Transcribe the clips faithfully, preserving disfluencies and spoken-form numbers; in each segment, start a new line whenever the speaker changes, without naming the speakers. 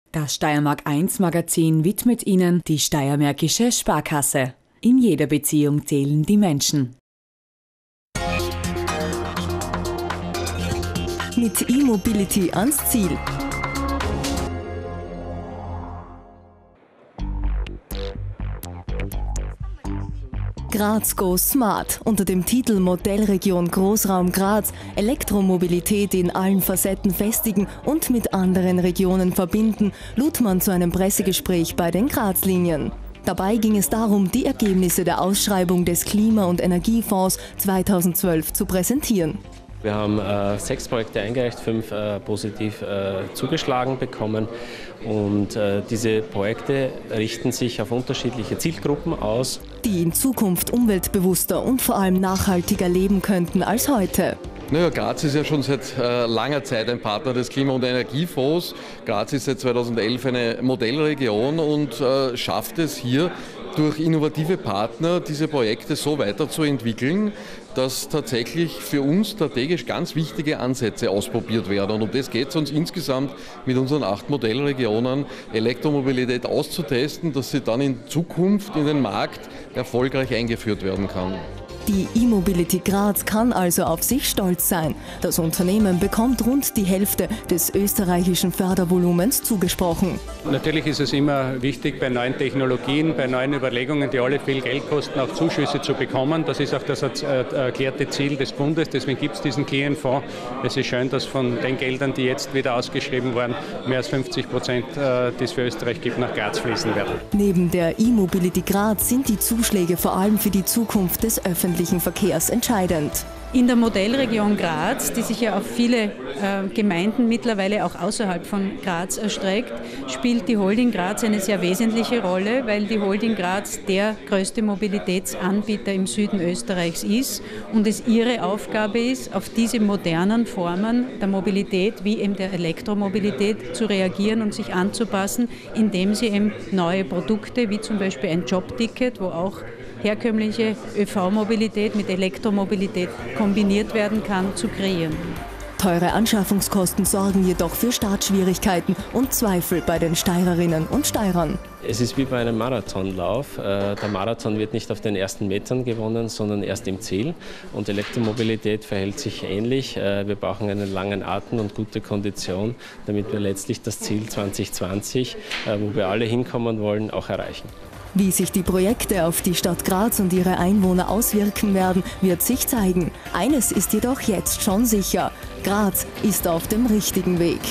Das Steiermark eins Magazin widmet Ihnen die Steiermärkische Sparkasse. In jeder Beziehung zählen die Menschen.
Mit E-Mobility ans Ziel. Graz Goes Smart. Unter dem Titel Modellregion Großraum Graz Elektromobilität in allen Facetten festigen und mit anderen Regionen verbinden, lud man zu einem Pressegespräch bei den Graz-Linien. Dabei ging es darum, die Ergebnisse der Ausschreibung des Klima- und Energiefonds zweitausendzwölf zu präsentieren.
Wir haben äh, sechs Projekte eingereicht, fünf äh, positiv äh, zugeschlagen bekommen. Und äh, diese Projekte richten sich auf unterschiedliche Zielgruppen aus,
die in Zukunft umweltbewusster und vor allem nachhaltiger leben könnten als heute.
Naja, Graz ist ja schon seit äh, langer Zeit ein Partner des Klima- und Energiefonds. Graz ist seit zweitausendelf eine Modellregion und äh, schafft es hier, durch innovative Partner diese Projekte so weiterzuentwickeln, dass tatsächlich für uns strategisch ganz wichtige Ansätze ausprobiert werden. Und um das geht es uns insgesamt mit unseren acht Modellregionen, Elektromobilität auszutesten, dass sie dann in Zukunft in den Markt erfolgreich eingeführt werden kann.
Die E-Mobility Graz kann also auf sich stolz sein. Das Unternehmen bekommt rund die Hälfte des österreichischen Fördervolumens zugesprochen.
Natürlich ist es immer wichtig, bei neuen Technologien, bei neuen Überlegungen, die alle viel Geld kosten, auch Zuschüsse zu bekommen. Das ist auch das erklärte Ziel des Bundes, deswegen gibt es diesen Klienfonds. Es ist schön, dass von den Geldern, die jetzt wieder ausgeschrieben wurden, mehr als fünfzig Prozent, die es für Österreich gibt, nach Graz fließen werden.
Neben der E-Mobility Graz sind die Zuschläge vor allem für die Zukunft des öffentlichen Verkehrs entscheidend.
In der Modellregion Graz, die sich ja auf viele äh, Gemeinden mittlerweile auch außerhalb von Graz erstreckt, spielt die Holding Graz eine sehr wesentliche Rolle, weil die Holding Graz der größte Mobilitätsanbieter im Süden Österreichs ist und es ihre Aufgabe ist, auf diese modernen Formen der Mobilität, wie eben der Elektromobilität, zu reagieren und sich anzupassen, indem sie eben neue Produkte, wie zum Beispiel ein Jobticket, wo auch herkömmliche ÖV-Mobilität mit Elektromobilität kombiniert werden kann, zu kreieren.
Teure Anschaffungskosten sorgen jedoch für Startschwierigkeiten und Zweifel bei den Steirerinnen und Steirern.
Es ist wie bei einem Marathonlauf. Der Marathon wird nicht auf den ersten Metern gewonnen, sondern erst im Ziel. Und Elektromobilität verhält sich ähnlich. Wir brauchen einen langen Atem und gute Kondition, damit wir letztlich das Ziel zwanzig zwanzig, wo wir alle hinkommen wollen, auch erreichen.
Wie sich die Projekte auf die Stadt Graz und ihre Einwohner auswirken werden, wird sich zeigen. Eines ist jedoch jetzt schon sicher: Graz ist auf dem richtigen Weg.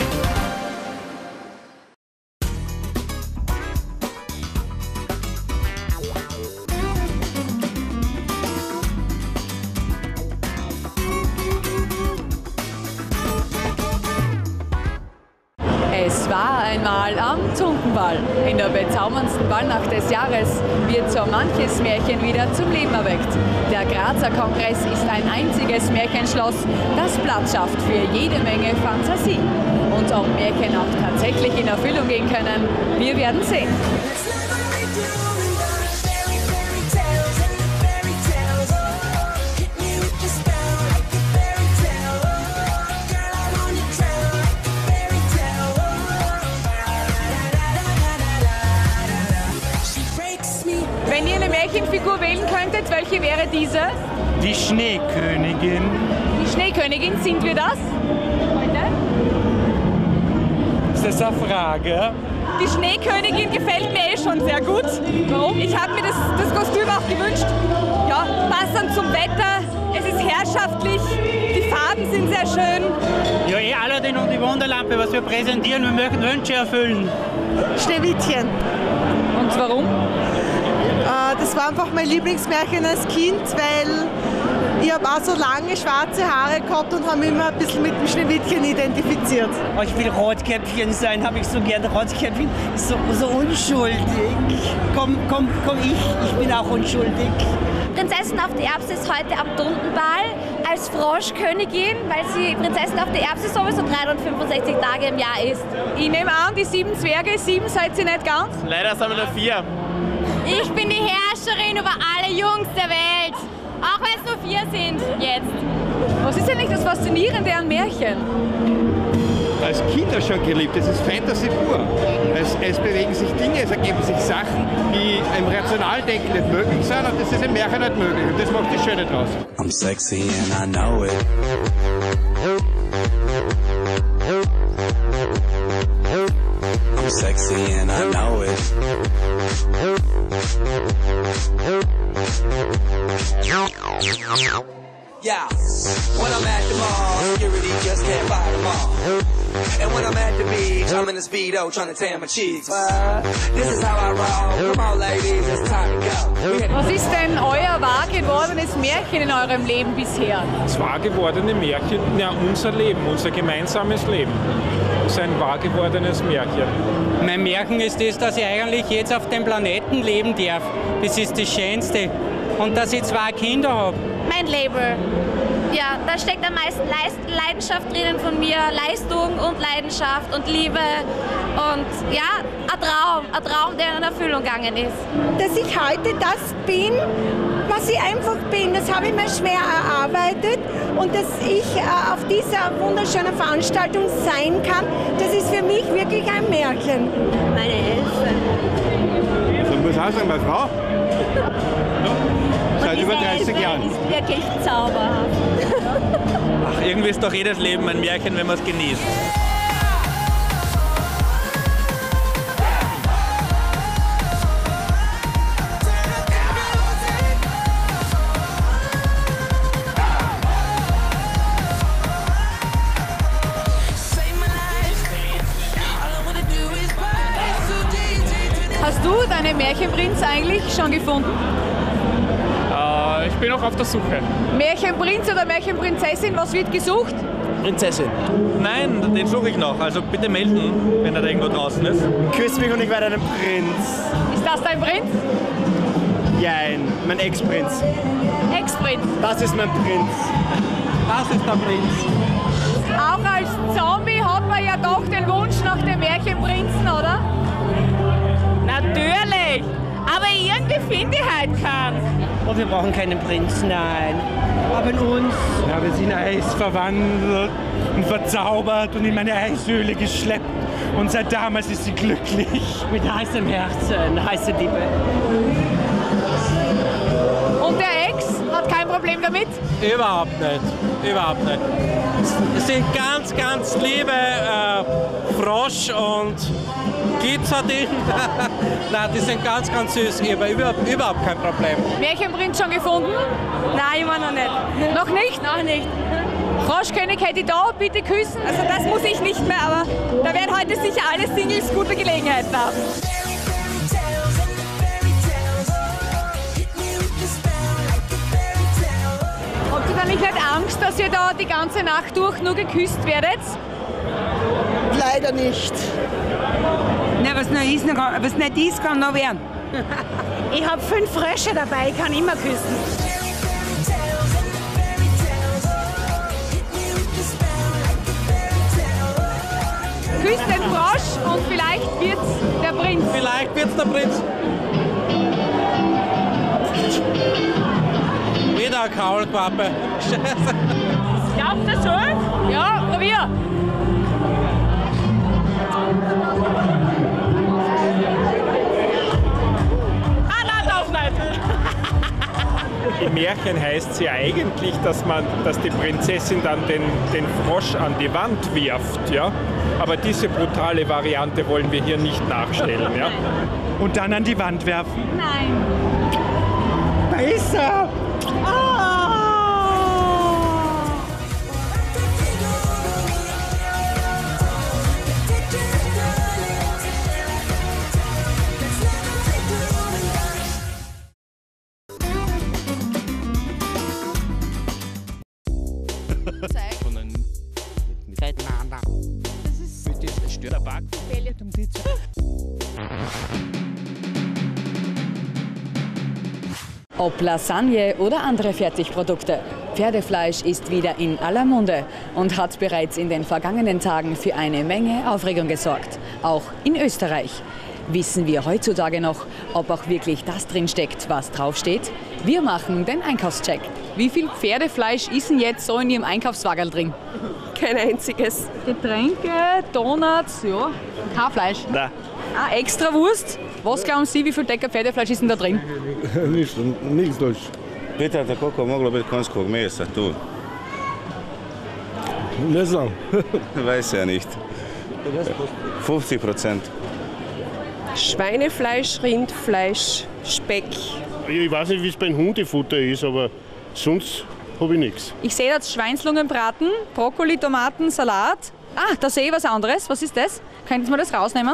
Es war einmal am Zunkenball. In der bezauberndsten Ballnacht des Jahres wird so manches Märchen wieder zum Leben erweckt. Der Grazer Kongress ist ein einziges Märchenschloss, das Platz schafft für jede Menge Fantasie. Und ob Märchen auch tatsächlich in Erfüllung gehen können, wir werden sehen.
Wenn ihr eine Märchenfigur wählen könntet, welche wäre diese?
Die Schneekönigin.
Die Schneekönigin, sind wir das? Heute?
Ist das eine Frage?
Die Schneekönigin gefällt mir eh schon sehr gut. Warum? Ich habe mir das, das Kostüm auch gewünscht. Ja, passend zum Wetter. Es ist herrschaftlich. Die Farben sind sehr schön.
Ja, eh Aladdin und die Wunderlampe, was wir präsentieren. Wir möchten Wünsche erfüllen.
Schneewittchen.
Und warum?
Das war einfach mein Lieblingsmärchen als Kind, weil ich habe auch so lange schwarze Haare gehabt und habe mich immer ein bisschen mit dem Schneewittchen identifiziert.
Oh, ich will Rotkäppchen sein, habe ich so gerne. Rotkäppchen ist so, so unschuldig. Komm, komm, komm, ich, ich bin auch unschuldig.
Prinzessin auf der Erbse ist heute am Dundenball als Froschkönigin, weil sie Prinzessin auf der Erbse sowieso dreihundertfünfundsechzig Tage im Jahr ist.
Ich nehme an, die sieben Zwerge, sieben seid ihr nicht ganz?
Leider sind wir nur vier.
Ich bin die Herrscherin über alle Jungs der Welt, auch wenn es nur vier sind jetzt.
Was ist eigentlich das Faszinierende an Märchen?
als Kinder schon geliebt. Es ist Fantasy pur. Es, es bewegen sich Dinge, es ergeben sich Sachen, die im Rationaldenken nicht möglich sind, und das ist im Märchen nicht möglich. Und das macht das Schöne draus.
I'm sexy and I know it. I'm sexy and I know it. Yeah, when I'm at the mall, security just can't buy them all. And when I'm at the beach, I'm in the Speedo trying to tan my cheeks. Uh, this is how I roll. Come on, ladies, it's time to go.
Was ist denn euer wahr gewordenes Märchen in eurem Leben bisher?
Das wahr gewordene Märchen, ja, unser Leben, unser gemeinsames Leben. Das ist ein wahr gewordenes Märchen.
Mein Märchen ist das, dass ich eigentlich jetzt auf dem Planeten leben darf. Das ist das Schönste. Und dass ich zwei Kinder habe.
Mein Label. Ja, da steckt am meisten Leidenschaft drinnen von mir. Leistung und Leidenschaft und Liebe. Und ja, ein Traum. Ein Traum, der in Erfüllung gegangen ist.
Dass ich heute das bin, was ich einfach bin, das habe ich mir schwer erarbeitet. Und dass ich äh, auf dieser wunderschönen Veranstaltung sein kann, das ist für mich wirklich ein Märchen.
Meine Elfe.
So muss auch sagen, meine Frau. Seit über dreißig Jahren.
Ist wirklich zauberhaft.
Ach, irgendwie ist doch jedes Leben ein Märchen, wenn man es genießt.
Hast du deinen Märchenprinz eigentlich schon gefunden?
Äh, ich bin noch auf der Suche.
Märchenprinz oder Märchenprinzessin, was wird gesucht?
Prinzessin. Nein, den suche ich noch. Also bitte melden, wenn er da irgendwo draußen ist.
Küss mich und ich werde ein Prinz.
Ist das dein Prinz?
Jein, mein Ex-Prinz.
Ex-Prinz?
Das ist mein Prinz.
Das ist der Prinz.
Auch als Zombie hat man ja doch den Wunsch nach dem Märchenprinzen, oder? Natürlich! Aber irgendwie finde ich halt keinen.
Oh, wir brauchen keinen Prinz, nein. Aber in uns.
Ja, wir sind Eis verwandelt und verzaubert und in meine Eishöhle geschleppt. Und seit damals ist sie glücklich.
Mit heißem Herzen, heiße Liebe.
Und der Ex hat kein Problem damit?
Überhaupt nicht. Überhaupt nicht. Es sind ganz, ganz liebe äh, Frosch- und Glitzerding. Nein, die sind ganz, ganz süß. Ich habe überhaupt, überhaupt kein Problem.
Märchenprinz schon gefunden?
Nein, immer noch nicht.
Noch nicht?
Noch nicht.
Froschkönig hätte ich da, bitte küssen.
Also das muss ich nicht mehr, aber da werden heute sicher alle Singles gute Gelegenheiten haben.
Habt ihr da nicht Angst, dass ihr da die ganze Nacht durch nur geküsst werdet?
Leider nicht.
Na, was noch ist, noch, was nicht ist, kann noch werden.
Ich habe fünf Frösche dabei, ich kann immer küssen.
Küsst den Frosch und vielleicht wird's der Prinz.
Vielleicht wird's der Prinz. Wieder eine Kaulquappe.
Glaubst du so? Ja, probier. Ah, nein, doch nicht.
Im Märchen heißt es ja eigentlich, dass, man, dass die Prinzessin dann den, den Frosch an die Wand wirft. Ja? Aber diese brutale Variante wollen wir hier nicht nachstellen. Ja?
Und dann an die Wand werfen.
Nein.
Besser!
Ob Lasagne oder andere Fertigprodukte, Pferdefleisch ist wieder in aller Munde und hat bereits in den vergangenen Tagen für eine Menge Aufregung gesorgt, auch in Österreich. Wissen wir heutzutage noch, ob auch wirklich das drinsteckt, was draufsteht? Wir machen den Einkaufscheck. Wie viel Pferdefleisch ist denn jetzt so in Ihrem Einkaufswagen drin?
Kein einziges.
Getränke, Donuts, ja. Kein Fleisch?
Nein.
Ah, extra Wurst? Was glauben Sie, wie viel Decker Pferdefleisch ist denn da drin?
Nichts, nichts durch.
Bitte, tako moglo biti konjskog mesa tu.
Ne znam.
Weiß ja nicht. fünfzig Prozent.
Schweinefleisch, Rindfleisch, Speck.
Ich weiß nicht, wie es beim Hundefutter ist, aber sonst habe ich nichts.
Ich sehe jetzt Schweinslungenbraten, Brokkoli, Tomaten, Salat. Ah, da sehe ich was anderes. Was ist das? Könnten Sie mir das rausnehmen?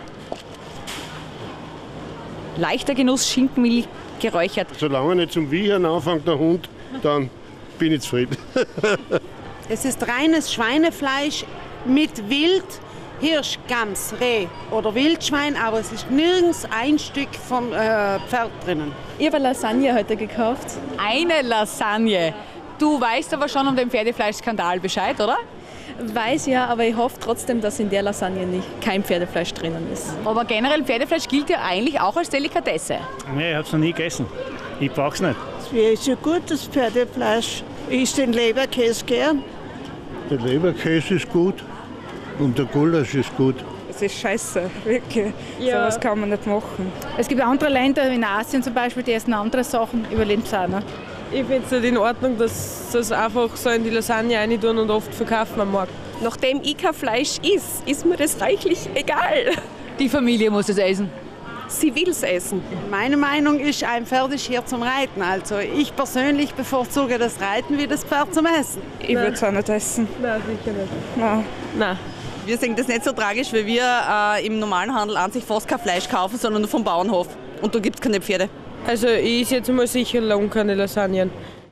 Leichter Genuss, Schinkenmehl geräuchert.
Solange er nicht zum Wiehern anfängt, der Hund, dann bin ich zufrieden.
Es ist reines Schweinefleisch mit Wild, Hirsch, Gams, Reh oder Wildschwein, aber es ist nirgends ein Stück vom äh, Pferd drinnen.
Ich habe Lasagne heute gekauft.
Eine Lasagne? Du weißt aber schon um den Pferdefleischskandal Bescheid, oder?
Weiß ja, aber ich hoffe trotzdem, dass in der Lasagne nicht kein Pferdefleisch drinnen ist.
Aber generell Pferdefleisch gilt ja eigentlich auch als Delikatesse.
Nee, ich habe es noch nie gegessen. Ich brauche es nicht.
Es wäre schon gut, das Pferdefleisch. Ich esse den Leberkäse gern.
Der Leberkäse ist gut und der Gulasch ist gut.
Das ist scheiße, wirklich.
Ja.
So was kann man nicht machen.
Es gibt andere Länder, in Asien zum Beispiel, die essen andere Sachen, überleben es auch noch.
Ich finde es nicht in Ordnung, dass sie es einfach so in die Lasagne rein tun und oft verkaufen am Markt. Nachdem ich kein Fleisch is, ist mir das reichlich egal.
Die Familie muss es essen.
Sie will es essen.
Meine Meinung ist, ein Pferd ist hier zum Reiten. Also ich persönlich bevorzuge das Reiten wie das Pferd zum Essen.
Ich würde es auch nicht essen.
Nein, sicher nicht.
Nein.
Nein.
Wir sehen das nicht so tragisch, weil wir äh, im normalen Handel an sich fast kein Fleisch kaufen, sondern nur vom Bauernhof. Und da gibt es keine Pferde.
Also ich esse jetzt mal sicher lang keine Lasagnen.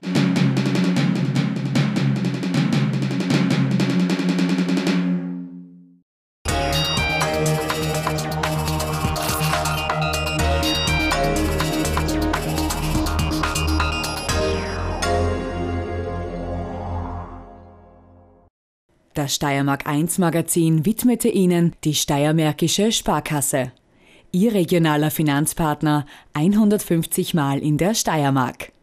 Das Steiermark eins Magazin widmete Ihnen die Steiermärkische Sparkasse. Ihr regionaler Finanzpartner hundertfünfzig Mal in der Steiermark.